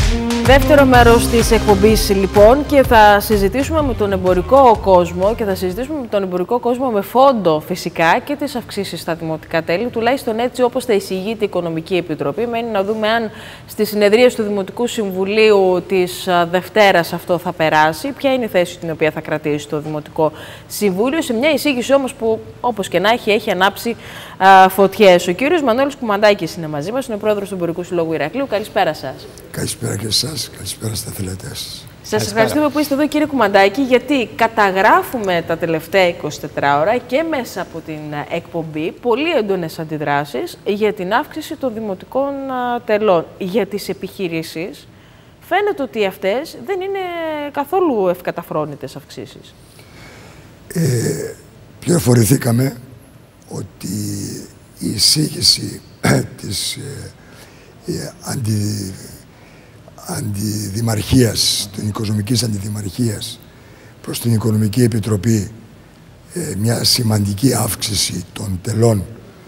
Δεύτερο μέρος της εκπομπής λοιπόν, και θα συζητήσουμε με τον εμπορικό κόσμο με φόντο φυσικά και τις αυξήσεις στα δημοτικά τέλη, τουλάχιστον έτσι όπως θα εισηγείται η Οικονομική Επιτροπή. Μένει να δούμε αν στη συνεδρία του Δημοτικού Συμβουλίου της Δευτέρας αυτό θα περάσει, ποια είναι η θέση την οποία θα κρατήσει το Δημοτικό Συμβούλιο, σε μια εισήγηση όμως που όπως και να έχει ανάψει φωτιές. Ο κύριος Μανώλης Κουμαντάκης είναι μαζί μας, είναι πρόεδρος του Εμπορικού Συλλόγου Ηρακλείου. Καλησπέρα σας. Καλησπέρα και εσάς, καλησπέρα στα θελετές σας. Σας ευχαριστούμε που είστε εδώ, κύριε Κουμαντάκη, γιατί καταγράφουμε τα τελευταία 24 ώρα και μέσα από την εκπομπή πολύ έντονες αντιδράσεις για την αύξηση των δημοτικών τελών. Για τις επιχειρήσεις φαίνεται ότι αυτές δεν είναι καθόλου ευκαταφρόνητες αυξήσεις. Πληροφορηθήκαμε ότι η εισήγηση της αντιδημαρχίας, την οικονομικής αντιδημαρχίας προς την Οικονομική Επιτροπή, μια σημαντική αύξηση των τελών,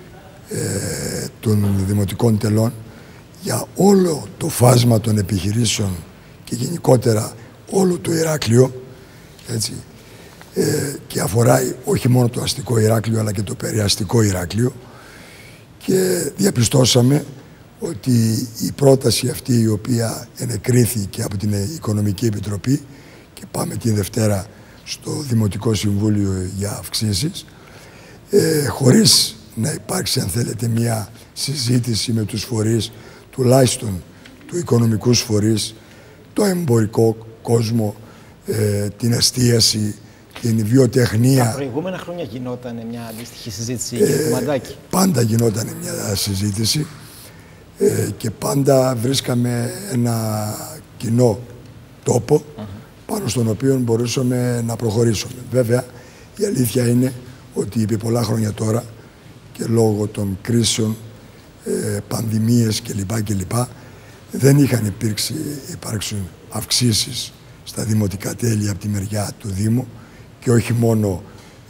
των δημοτικών τελών για όλο το φάσμα των επιχειρήσεων και γενικότερα όλο το Ηράκλειο, έτσι, και αφορά όχι μόνο το αστικό Ηράκλειο αλλά και το περιαστικό Ηράκλειο, και διαπιστώσαμε ότι η πρόταση αυτή, η οποία ενεκρίθηκε από την Οικονομική Επιτροπή και πάμε τη Δευτέρα στο Δημοτικό Συμβούλιο για αυξήσεις, χωρίς να υπάρξει, αν θέλετε, μια συζήτηση με τους φορείς, τουλάχιστον του οικονομικούς φορείς, το εμπορικό κόσμο, την εστίαση, την βιοτεχνία. Τα προηγούμενα χρόνια γινόταν μια αντίστοιχη συζήτηση, κύριε Κουμαντάκη? Πάντα γινόταν μια συζήτηση και πάντα βρίσκαμε ένα κοινό τόπο πάνω στον οποίο μπορούσαμε να προχωρήσουμε. Βέβαια, η αλήθεια είναι ότι επί πολλά χρόνια τώρα και λόγω των κρίσεων, πανδημίες κλπ. Δεν είχαν υπάρξουν αυξήσεις στα δημοτικά τέλη από τη μεριά του Δήμου, και όχι μόνο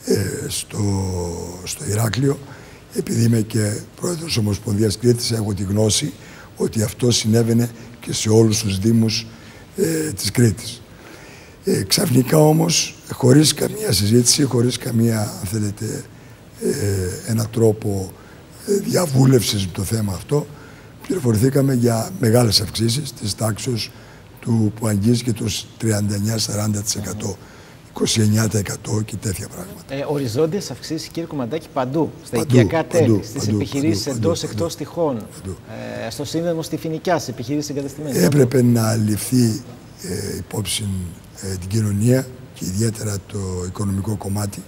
στο Ηράκλειο. Επειδή είμαι και πρόεδρος Ομοσπονδίας Κρήτης, έχω τη γνώση ότι αυτό συνέβαινε και σε όλους τους δήμους της Κρήτης. Ξαφνικά όμως, χωρίς καμία συζήτηση, χωρίς καμία, αν θέλετε, ένα τρόπο διαβούλευσης με το θέμα αυτό, πληροφορηθήκαμε για μεγάλες αυξήσεις της τάξης που αγγίζει και το 39-40%. 29% και τέτοια πράγματα. Οριζόντιες αυξήσεις, κύριε Κουμαντάκη, παντού. Στα οικιακά τέλη, στις επιχειρήσεις εντός εκτός τυχών, στο σύνδεσμο στη Φοινικιά, στις επιχειρήσεις εγκαταστημένες. Έπρεπε να ληφθεί υπόψη την κοινωνία και ιδιαίτερα το οικονομικό κομμάτι.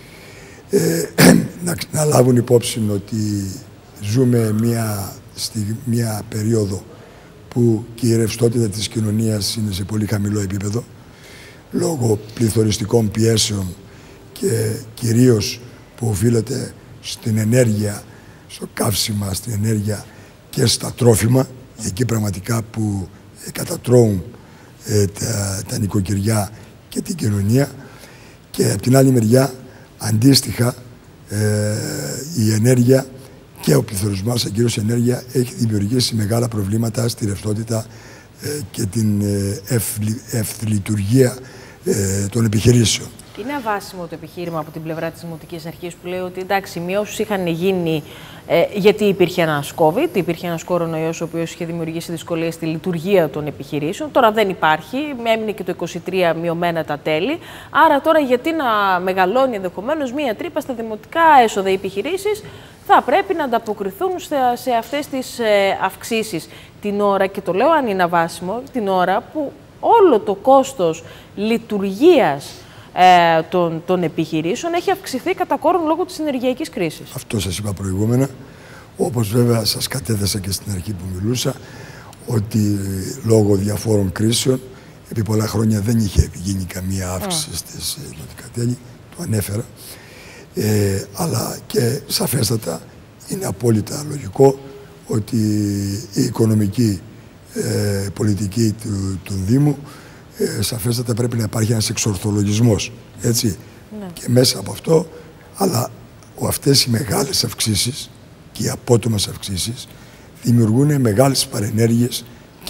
Να λάβουν υπόψη ότι ζούμε μια περίοδο που και η ρευστότητα της κοινωνίας είναι σε πολύ χαμηλό επίπεδο, λόγω πληθωριστικών πιέσεων και κυρίως που οφείλεται στην ενέργεια, στο καύσιμα, στην ενέργεια και στα τρόφιμα, εκεί πραγματικά που κατατρώουν τα νοικοκυριά και την κοινωνία. Και από την άλλη μεριά, αντίστοιχα, η ενέργεια και ο πληθωρισμός, κυρίως η ενέργεια, έχει δημιουργήσει μεγάλα προβλήματα στη ρευστότητα και την ευθλειτουργία των επιχειρήσεων. Είναι αβάσιμο το επιχείρημα από την πλευρά της Δημοτικής Αρχής που λέει ότι εντάξει, οι μειώσεις είχαν γίνει γιατί υπήρχε ένας COVID, υπήρχε ένας κορονοϊός ο οποίος είχε δημιουργήσει δυσκολίες στη λειτουργία των επιχειρήσεων. Τώρα δεν υπάρχει, έμεινε και το 23 μειωμένα τα τέλη. Άρα τώρα γιατί να μεγαλώνει ενδεχομένως μία τρύπα στα δημοτικά έσοδα οι επιχειρήσεις, θα πρέπει να ανταποκριθούν σε αυτές τις αυξήσεις την ώρα, και το λέω αν είναι αβάσιμο, την ώρα που όλο το κόστος λειτουργίας των επιχειρήσεων έχει αυξηθεί κατά κόρον λόγω της ενεργειακής κρίσης. Αυτό σας είπα προηγούμενα, όπως βέβαια σας κατέθεσα και στην αρχή που μιλούσα, ότι λόγω διαφόρων κρίσεων επί πολλά χρόνια δεν είχε γίνει καμία αύξηση στις δημοτικά τέλη, το ανέφερα, αλλά και σαφέστατα είναι απόλυτα λογικό ότι η οικονομική πολιτική του Δήμου σαφέστατα πρέπει να υπάρχει ένας εξορθολογισμός, έτσι. Ναι. Και μέσα από αυτό, αλλά αυτές οι μεγάλες αυξήσεις και οι απότομες αυξήσεις δημιουργούν μεγάλες παρενέργειες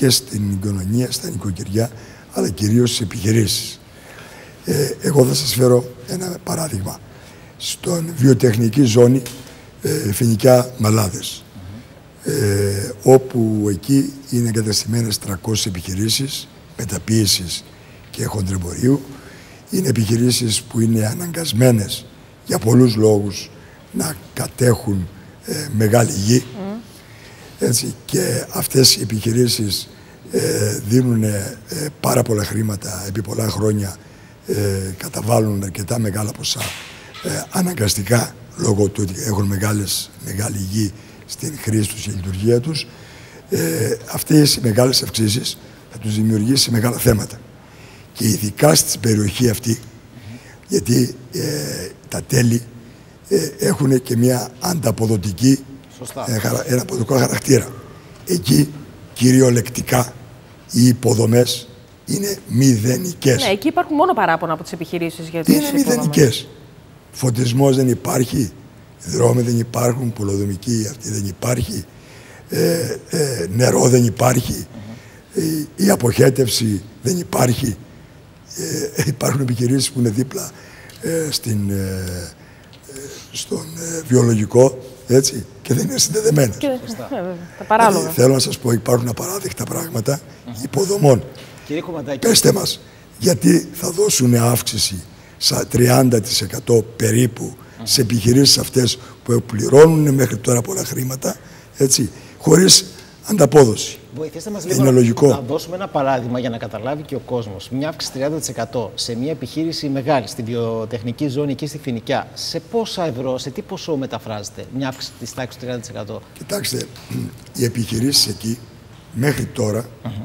και στην κοινωνία, στα νοικοκυριά, αλλά κυρίως στις επιχειρήσεις. Εγώ θα σας φέρω ένα παράδειγμα. Στον βιοτεχνική ζώνη Φοινικιά Μαλάδες, όπου εκεί είναι εγκαταστημένες 300 επιχειρήσεις μεταποίησης και χοντρεμπορίου. Είναι επιχειρήσεις που είναι αναγκασμένες για πολλούς λόγους να κατέχουν μεγάλη γη. Έτσι, και αυτές οι επιχειρήσεις δίνουν πάρα πολλά χρήματα επί πολλά χρόνια, καταβάλουν αρκετά μεγάλα ποσά αναγκαστικά λόγω του ότι έχουν μεγάλη γη στην χρήση τους και λειτουργία τους. Αυτές οι μεγάλες αυξήσεις θα τους δημιουργήσει μεγάλα θέματα. Και ειδικά στην περιοχή αυτή, γιατί τα τέλη έχουν και μια ανταποδοτική, ένα αποδοτικό χαρακτήρα. Εκεί κυριολεκτικά οι υποδομές είναι μηδενικές. Ναι, εκεί υπάρχουν μόνο παράπονα από τις επιχειρήσεις για τις υποδομές. Είναι μηδενικές. Φωτισμός δεν υπάρχει, δρόμοι δεν υπάρχουν, πολεοδομική αυτή δεν υπάρχει, νερό δεν υπάρχει, η αποχέτευση δεν υπάρχει. Υπάρχουν επιχειρήσεις που είναι δίπλα στον βιολογικό, έτσι, και δεν είναι συνδεδεμένες. Τα παράλογα. Θέλω να σας πω, υπάρχουν απαράδεκτα πράγματα υποδομών. Κύριε Κομματάκη, πέστε μας, γιατί θα δώσουν αύξηση στα 30% περίπου σε επιχειρήσεις αυτές που πληρώνουν μέχρι τώρα πολλά χρήματα, έτσι, χωρίς ανταπόδοση. Βοηθήστε μας λίγο να δώσουμε ένα παράδειγμα για να καταλάβει και ο κόσμος. Μια αύξηση 30% σε μια επιχείρηση μεγάλη, στη βιοτεχνική ζώνη εκεί στη Φοινικιά, σε πόσα ευρώ, σε τι ποσό μεταφράζεται μια αύξηση της τάξης του 30%? Κοιτάξτε, οι επιχειρήσεις εκεί μέχρι τώρα,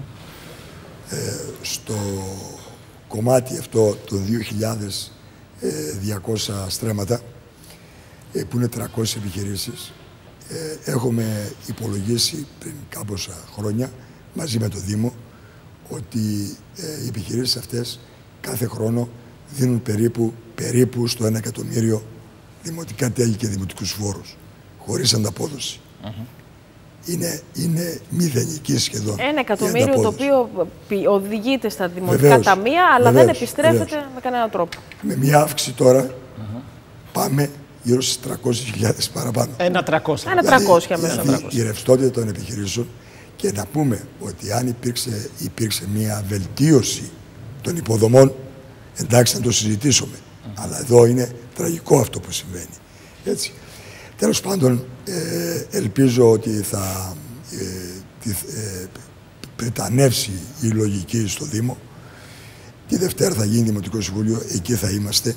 στο κομμάτι αυτό των 2.200 στρέμματα, που είναι 300 επιχειρήσεις, έχουμε υπολογίσει πριν κάμποσα χρόνια μαζί με το Δήμο ότι οι επιχειρήσεις αυτές κάθε χρόνο δίνουν περίπου στο 1 εκατομμύριο δημοτικά τέλη και δημοτικούς φόρους, χωρίς ανταπόδοση. Είναι μηδενική σχεδόν. 1 εκατομμύριο το οποίο οδηγείται στα δημοτικά ταμεία, αλλά δεν επιστρέφεται με κανέναν τρόπο. Με μια αύξηση τώρα πάμε γύρω στις 300.000 παραπάνω. 1.300 μέσα. Η ρευστότητα των επιχειρήσεων, και να πούμε ότι αν υπήρξε μια βελτίωση των υποδομών, εντάξει, να το συζητήσουμε. Αλλά εδώ είναι τραγικό αυτό που συμβαίνει. Έτσι. Τέλος πάντων, ελπίζω ότι θα πρετανεύσει η λογική στο Δήμο. Τη Δευτέρα θα γίνει Δημοτικό Συμβούλιο, εκεί θα είμαστε.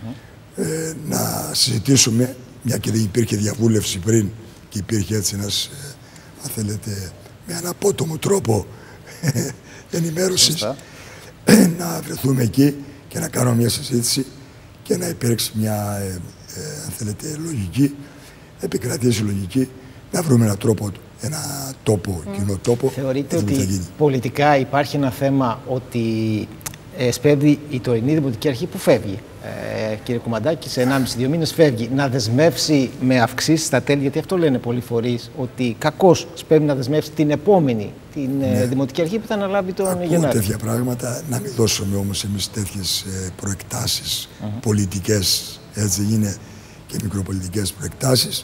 Να συζητήσουμε, μια και δεν υπήρχε διαβούλευση πριν και υπήρχε έτσι ένας, αν θέλετε, με ένα απότομο τρόπο ενημέρωσης, να βρεθούμε εκεί και να κάνουμε μια συζήτηση και να υπήρξει μια, αν θέλετε, λογική, επικρατήσει λογική, να βρούμε έναν τρόπο, ένα τόπο, κοινό τόπο. Θεωρείτε ότι πολιτικά υπάρχει ένα θέμα ότι σπέβδει η τωρινή Δημοτική Αρχή που φεύγει, κύριε Κομματάκη, σε 1,5-2 μήνες φεύγει, να δεσμεύσει με αυξήσεις στα τέλη, γιατί αυτό λένε πολλοί φορείς, ότι κακώς σπέβδει να δεσμεύσει την επόμενη, την Δημοτική Αρχή που θα αναλάβει τον Γενάρη? Ακούω τέτοια πράγματα, να μην δώσουμε όμως εμείς τέτοιες προεκτάσεις πολιτικές, έτσι είναι, και μικροπολιτικές προεκτάσεις.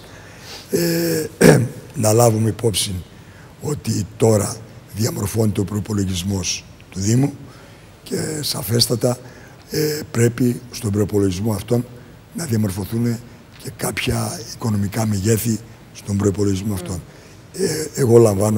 Να λάβουμε υπόψη ότι τώρα διαμορφώνεται ο προϋπολογισμός του Δήμου και σαφέστατα πρέπει στον προϋπολογισμό αυτόν να διαμορφωθούν και κάποια οικονομικά μεγέθη στον προϋπολογισμό αυτόν. Εγώ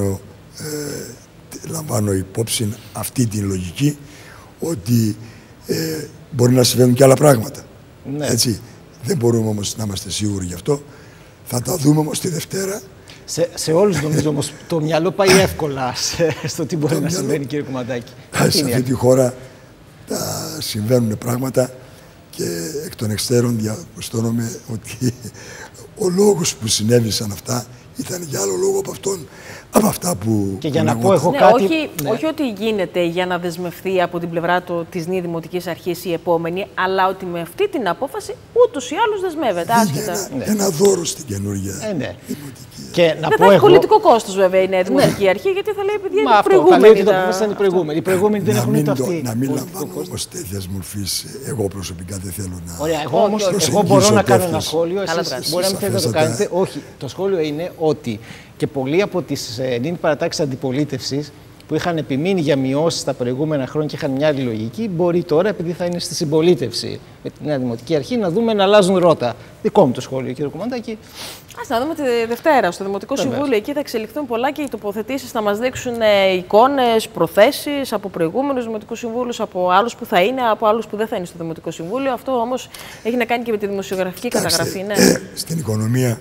λαμβάνω υπόψη αυτή την λογική, ότι μπορεί να συμβαίνουν και άλλα πράγματα. Ναι. Έτσι. Δεν μπορούμε όμως να είμαστε σίγουροι γι' αυτό. Θα τα δούμε όμως τη Δευτέρα. Σε όλους νομίζω όμως το μυαλό πάει εύκολα στο τι μπορεί να συμβαίνει, κύριε Κομματάκη. Σε αυτή τη χώρα συμβαίνουν πράγματα και εκ των εξτέρων διαπιστώνουμε ότι ο λόγος που συνέβησαν αυτά ήταν για άλλο λόγο από αυτόν. από αυτά που... Και για να πω εγώ κάτι... Όχι ότι γίνεται για να δεσμευτεί από την πλευρά της Νέας Δημοτικής Αρχής η επόμενη, αλλά ότι με αυτή την απόφαση ούτως ή άλλως δεσμεύεται. Ένα δώρο στην καινούργια Δημοτική. Και να δεν θα έχει πολιτικό κόστος βέβαια η Νέα Δημοτική Αρχή, γιατί θα λέει παιδιά είναι προηγούμενη. Θα λέει ότι το αποφάσισαν οι προηγούμενοι. Οι προηγούμενοι δεν έχουν ούτε αυτή. Να μην λαμβάνω όμως τέτοιας μορφής, εγώ προσωπικά δεν θέλω να... Ωραία, εγώ μπορώ να κάνω ένα σχόλιο, εσείς μπορεί να μην θέλετε να το κάνετε. Όχι, το σχόλιο είναι ότι και πολλοί από τις νυν παρατάξεις αντιπολίτευσης που είχαν επιμείνει για μειώσεις τα προηγούμενα χρόνια και είχαν μια άλλη λογική, μπορεί τώρα, επειδή θα είναι στη συμπολίτευση με τη Νέα Δημοτική Αρχή, να δούμε να αλλάζουν ρότα. Δικό μου το σχόλιο, κύριε Κουμαντάκη. Ας να δούμε τη Δευτέρα στο Δημοτικό Συμβούλιο. Εκεί θα εξελιχθούν πολλά και οι τοποθετήσεις θα μας δείξουν εικόνες, προθέσεις από προηγούμενους Δημοτικούς Συμβούλους, από άλλους που θα είναι, από άλλους που δεν θα είναι στο Δημοτικό Συμβούλιο. Αυτό όμως έχει να κάνει και με τη δημοσιογραφική καταγραφή. Στην οικονομία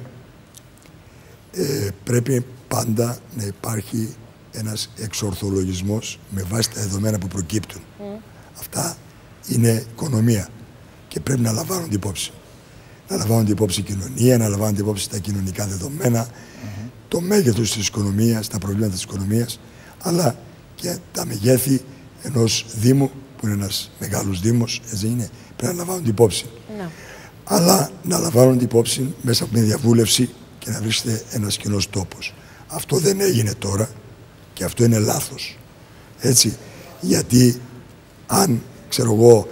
πρέπει πάντα να υπάρχει ένας εξορθολογισμός με βάση τα δεδομένα που προκύπτουν. Αυτά είναι οικονομία και πρέπει να λαμβάνονται υπόψη. Να λαμβάνονται υπόψη η κοινωνία, να λαμβάνονται υπόψη τα κοινωνικά δεδομένα, το μέγεθος της οικονομίας, τα προβλήματα της οικονομίας, αλλά και τα μεγέθη ενός Δήμου, που είναι ένας μεγάλος Δήμος, έτσι είναι, πρέπει να λαμβάνονται υπόψη. Αλλά να λαμβάνονται υπόψη μέσα από μια διαβούλευση και να βρίσκεται ένας κοινός τόπος. Αυτό δεν έγινε τώρα. Και αυτό είναι λάθος, έτσι, γιατί αν, ξέρω εγώ,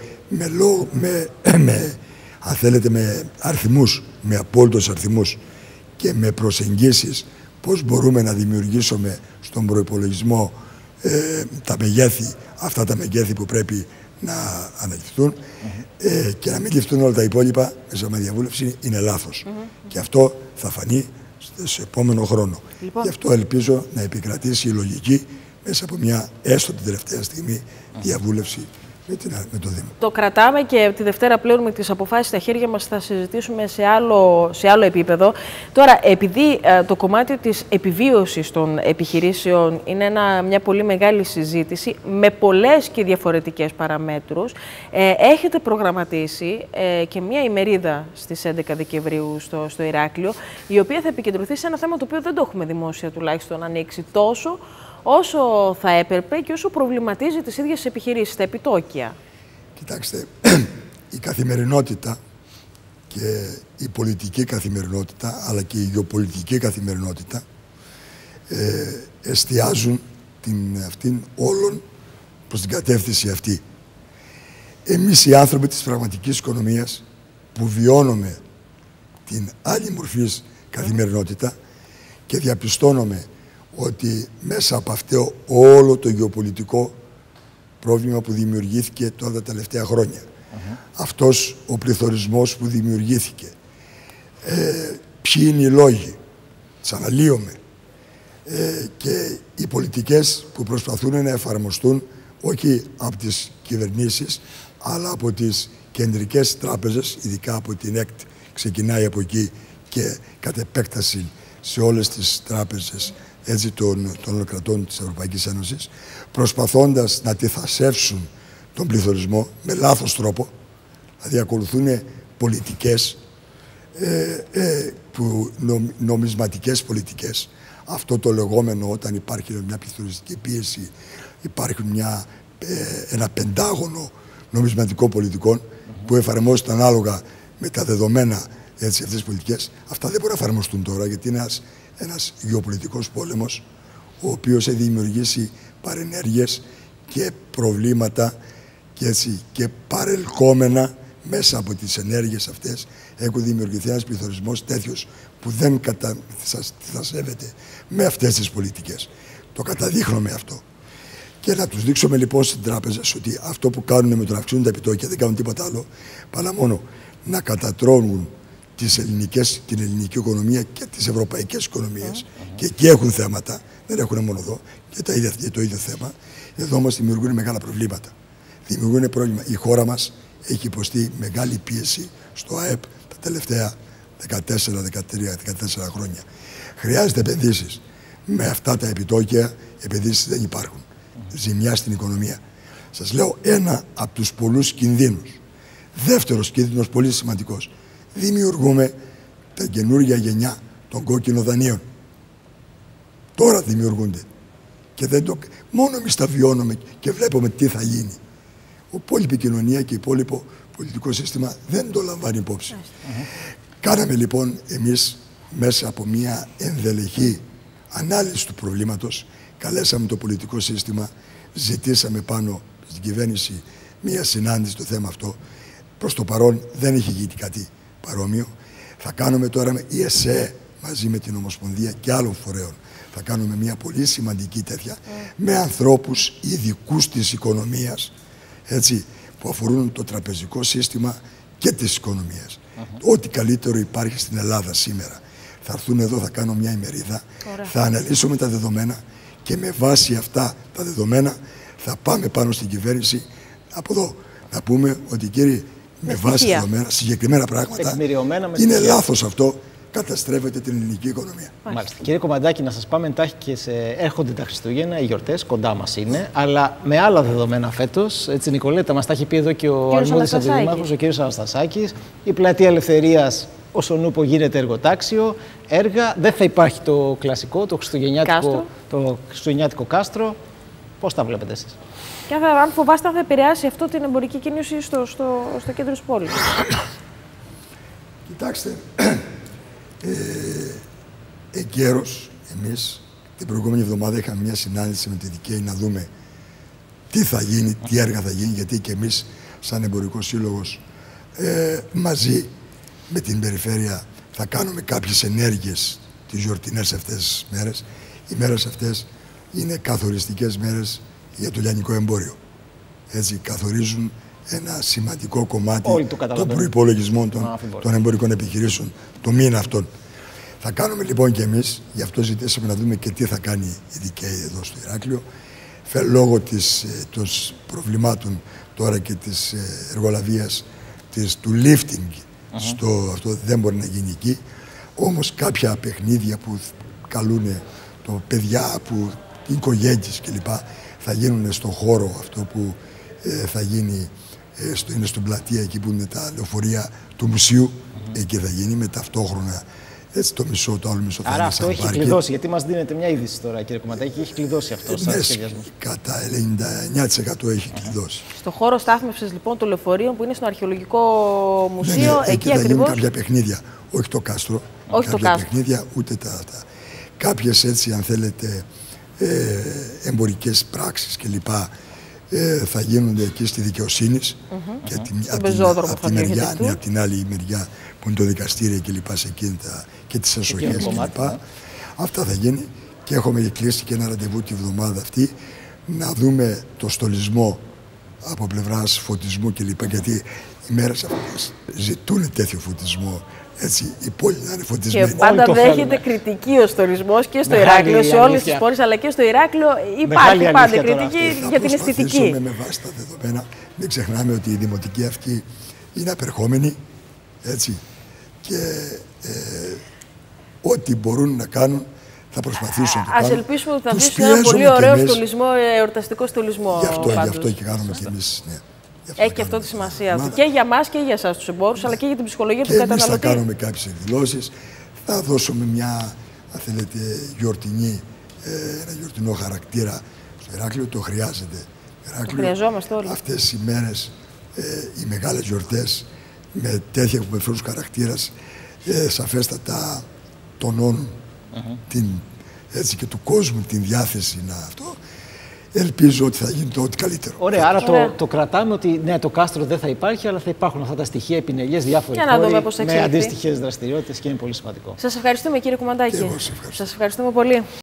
αν θέλετε με αριθμούς, με απόλυτους αριθμούς και με προσεγγίσεις, πώς μπορούμε να δημιουργήσουμε στον προϋπολογισμό τα μεγέθη, αυτά τα μεγέθι που πρέπει να αναλυφθούν και να μην ληφθούν όλα τα υπόλοιπα μέσα με διαβούλευση, είναι λάθος. Και αυτό θα φανεί στο επόμενο χρόνο. Γι' αυτό ελπίζω να επικρατήσει η λογική μέσα από μια έστω την τελευταία στιγμή διαβούλευση με το Δήμο. Το κρατάμε και τη Δευτέρα πλέον με τις αποφάσεις στα χέρια μας θα συζητήσουμε σε άλλο επίπεδο. Τώρα, επειδή το κομμάτι της επιβίωσης των επιχειρήσεων είναι μια πολύ μεγάλη συζήτηση με πολλές και διαφορετικές παραμέτρους, έχετε προγραμματίσει και μια ημερίδα στις 11 Δεκεμβρίου στο Ηράκλειο, η οποία θα επικεντρωθεί σε ένα θέμα το οποίο δεν το έχουμε δημόσια τουλάχιστον ανοίξει τόσο όσο θα έπρεπε και όσο προβληματίζει τις ίδιες τις επιχειρήσεις, τα επιτόκια. Κοιτάξτε, η καθημερινότητα και η πολιτική καθημερινότητα, αλλά και η γεωπολιτική καθημερινότητα εστιάζουν αυτήν όλων προς την κατεύθυνση αυτή. Εμείς οι άνθρωποι της πραγματικής οικονομίας που βιώνουμε την άλλη μορφή καθημερινότητα και διαπιστώνουμε ότι μέσα από αυτό όλο το γεωπολιτικό πρόβλημα που δημιουργήθηκε τώρα τα τελευταία χρόνια, αυτός ο πληθωρισμός που δημιουργήθηκε, ποιοι είναι οι λόγοι, τις αναλύουμε, και οι πολιτικές που προσπαθούν να εφαρμοστούν όχι από τις κυβερνήσεις αλλά από τις κεντρικές τράπεζες, ειδικά από την ΕΚΤ ξεκινάει από εκεί και κατ' επέκταση σε όλες τις τράπεζες έτσι των κρατών της Ευρωπαϊκής Ένωσης, προσπαθώντας να αντιθασεύσουν τον πληθωρισμό με λάθος τρόπο, δηλαδή ακολουθούν πολιτικές, νομισματικές πολιτικές. Αυτό το λεγόμενο, όταν υπάρχει μια πληθωριστική πίεση, υπάρχει ένα πεντάγωνο νομισματικών πολιτικών που εφαρμόζεται ανάλογα με τα δεδομένα αυτές τις πολιτικές. Αυτά δεν μπορούν να εφαρμοστούν τώρα, γιατί είναι ένας γεωπολιτικός πόλεμος, ο οποίος έχει δημιουργήσει παρενέργειες και προβλήματα και παρελκόμενα μέσα από τις ενέργειες αυτές έχουν δημιουργηθεί ένας πληθωρισμός τέτοιος που δεν καταστασεύεται με αυτές τις πολιτικές. Το καταδείχνουμε αυτό. Και να τους δείξουμε λοιπόν στις τράπεζες ότι αυτό που κάνουν με το να αυξήνουν τα επιτόκια δεν κάνουν τίποτα άλλο παρά μόνο να κατατρώνουν την ελληνική οικονομία και τις ευρωπαϊκές οικονομίες. Και εκεί έχουν θέματα, δεν έχουν μόνο εδώ και το ίδιο θέμα. Εδώ όμως δημιουργούν μεγάλα προβλήματα. Δημιουργούν πρόβλημα. Η χώρα μας έχει υποστεί μεγάλη πίεση στο ΑΕΠ τα τελευταία 14 χρόνια. Χρειάζεται επενδύσεις. Με αυτά τα επιτόκια επενδύσεις δεν υπάρχουν. Ζημιά στην οικονομία. Σας λέω ένα από τους πολλούς κινδύνους. Δεύτερος κίνδυνος πολύ σημαντικός. Δημιουργούμε την καινούργια γενιά των κόκκινων δανείων. Τώρα δημιουργούνται. Και μόνο εμείς τα βιώνουμε και βλέπουμε τι θα γίνει. Η υπόλοιπη κοινωνία και το υπόλοιπο πολιτικό σύστημα δεν το λαμβάνει υπόψη. Κάναμε λοιπόν εμείς μέσα από μια ενδελεχή ανάλυση του προβλήματος, καλέσαμε το πολιτικό σύστημα, ζητήσαμε πάνω στην κυβέρνηση μια συνάντηση στο θέμα αυτό. Προς το παρόν δεν έχει γίνει κάτι παρόμοιο. Θα κάνουμε τώρα με η ΕΣΕ μαζί με την Ομοσπονδία και άλλων φορέων. Θα κάνουμε μια πολύ σημαντική τέτοια με ανθρώπους ειδικούς της οικονομίας, έτσι, που αφορούν το τραπεζικό σύστημα και της οικονομίας. Ό,τι καλύτερο υπάρχει στην Ελλάδα σήμερα. Θα έρθουν εδώ, θα κάνω μια ημερίδα, θα αναλύσουμε τα δεδομένα και με βάση αυτά τα δεδομένα θα πάμε πάνω στην κυβέρνηση από εδώ. Να πούμε ότι κύριοι, με βάση δεδομένα, συγκεκριμένα πράγματα, είναι λάθος αυτό, καταστρέφεται την ελληνική οικονομία. Μάλιστα. Κύριε Κομμαντάκη, να σας πάμε εντάχει και έρχονται τα Χριστούγεννα, οι γιορτές κοντά μας είναι, αλλά με άλλα δεδομένα φέτος. Έτσι, Νικολέτα, μας τα έχει πει εδώ και ο αρμόδιος αντιδημάρχος, ο κ. Αναστασάκης. Η Πλατεία Ελευθερίας, όσον ούπο γίνεται εργοτάξιο, έργα. Δεν θα υπάρχει το κλασικό, το χριστουγεννιάτικο κάστρο. Πώς τα βλέπετε εσείς? Και αν φοβάστε αν θα επηρεάσει αυτό την εμπορική κίνηση στο κέντρο της πόλης? Κοιτάξτε, εγκαίρως εμείς την προηγούμενη εβδομάδα είχαμε μια συνάντηση με τη ΔΚΕ να δούμε τι θα γίνει, τι έργα θα γίνει, γιατί και εμείς σαν εμπορικός σύλλογος μαζί με την περιφέρεια θα κάνουμε κάποιες ενέργειες τις γιορτινές αυτές τις μέρες. Οι μέρες αυτές είναι καθοριστικές μέρες για το λιανικό εμπόριο. Έτσι, καθορίζουν ένα σημαντικό κομμάτι των προϋπολογισμών των εμπορικών επιχειρήσεων το μήνα αυτόν. Θα κάνουμε λοιπόν και εμείς, γι' αυτό ζητήσαμε να δούμε και τι θα κάνει η ΔΚΕ εδώ στο Ηράκλειο, λόγω των προβλημάτων τώρα και της εργολαβίας, του lifting, αυτό δεν μπορεί να γίνει εκεί. Όμως κάποια παιχνίδια που καλούν παιδιά, που οικογένειες κλπ. Θα γίνουν στον χώρο αυτό που θα γίνει, είναι στην πλατεία εκεί που είναι τα λεωφορεία του μουσείου, εκεί θα γίνει με ταυτόχρονα. Έτσι το μισό, το άλλο μισό θα είναι. Άρα αυτό έχει κλειδώσει, γιατί μας δίνετε μια είδηση τώρα, κύριε Κομματάκη, έχει κλειδώσει αυτό σαν σχεδιασμό. Κατά 99% έχει κλειδώσει. Στο χώρο στάθμευσης λοιπόν των λεωφορείων που είναι στο Αρχαιολογικό Μουσείο, εκεί θα ακριβώς. γίνουν κάποια παιχνίδια, όχι το κάστρο, κάποια παιχνίδια, ούτε τα. Κάποιες έτσι, αν θέλετε, εμπορικές πράξεις κλπ. Θα γίνονται εκεί στη δικαιοσύνη και από την άλλη μεριά που είναι το δικαστήριο κλπ. Σε εκείνα και τις εσοχές κλπ. Αυτά θα γίνει και έχουμε κλείσει και ένα ραντεβού τη βδομάδα αυτή να δούμε το στολισμό από πλευράς φωτισμού κλπ. Γιατί οι μέρες αυτές ζητούν τέτοιο φωτισμό. Έτσι, η πόλη να είναι φωτισμένη. Και πάντα δέχεται κριτική ο στολισμός και στο Ηράκλειο, σε όλες τις πόλεις, αλλά και στο Ηράκλειο υπάρχει πάντα κριτική για την αισθητική. Με βάση τα δεδομένα, μην ξεχνάμε ότι η δημοτική αυτή είναι απερχόμενη, έτσι, και ό,τι μπορούν να κάνουν θα προσπαθήσουν να το κάνουν. Ας ελπίσουμε ότι θα αφήσουν ένα πολύ ωραίο στολισμό, εορταστικό στολισμό. Γι' αυτό και κάνουμε κι εμείς. Ναι. Έχει και αυτό τη σημασία του. Και για μας και για εσάς τους εμπόρους, αλλά και για την ψυχολογία του καταναλωτή. Εμείς θα κάνουμε κάποιες εκδηλώσεις, θα δώσουμε μια, αν θέλετε, ένα γιορτινό χαρακτήρα στο Ηράκλειο. Το χρειάζεται. Το χρειαζόμαστε όλοι. Αυτές οι μέρες, οι μεγάλες γιορτές, με τέτοια που με φέρουν χαρακτήρας, σαφέστατα τονώνουν έτσι, και του κόσμου την διάθεση να αυτό. Ελπίζω ότι θα γίνει το ό,τι καλύτερο. Ωραία, άρα το κρατάμε ότι ναι, το κάστρο δεν θα υπάρχει, αλλά θα υπάρχουν αυτά τα στοιχεία, επινελιές, διάφοροι χώροι με αντίστοιχες δραστηριότητες και είναι πολύ σημαντικό. Σας ευχαριστούμε, κύριε Κομμαντάκη. Και εγώ σας ευχαριστώ. Σας ευχαριστούμε πολύ.